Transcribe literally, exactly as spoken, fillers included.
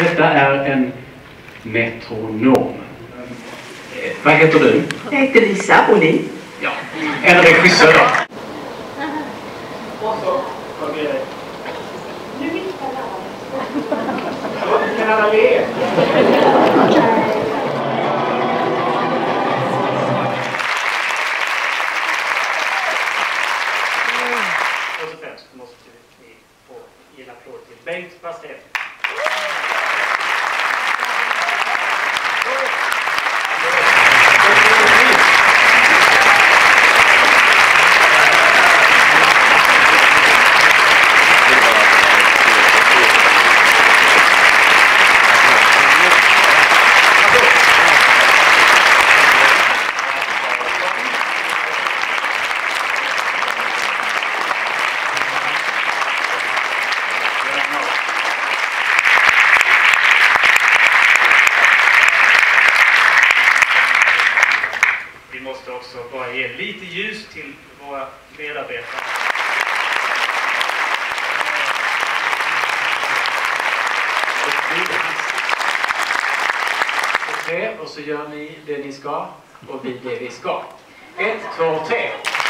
Detta är en metronom. Eh, Vad heter du? Jag heter Lisa Olin. Ja, en regissör. Och så, vad blir det? Nu missar Kan alla le? Först och främst måste vi få ge en applåd till Bengt Bastrell. Vi måste också bara ge lite ljus till våra medarbetare. Och tre, och så gör ni det ni ska och vi det vi ska. Ett, två, tre.